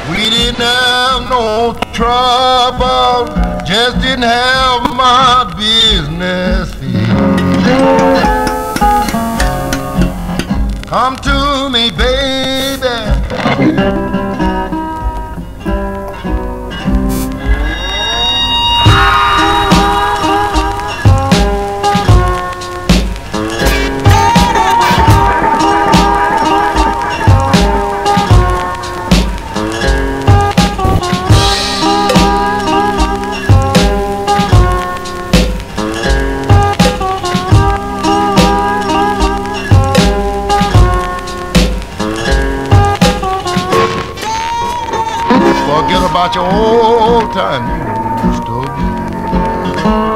We didn't have no trouble, just didn't have my business fixed. Come to me, baby. Forget about your old time you used to be.